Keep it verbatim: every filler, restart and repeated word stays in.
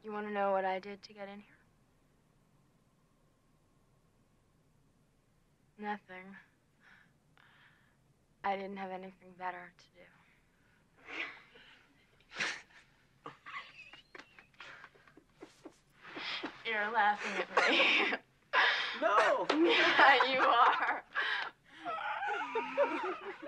You want to know what I did to get in here? Nothing. I didn't have anything better to do. You're laughing at me. No! Yeah, you are.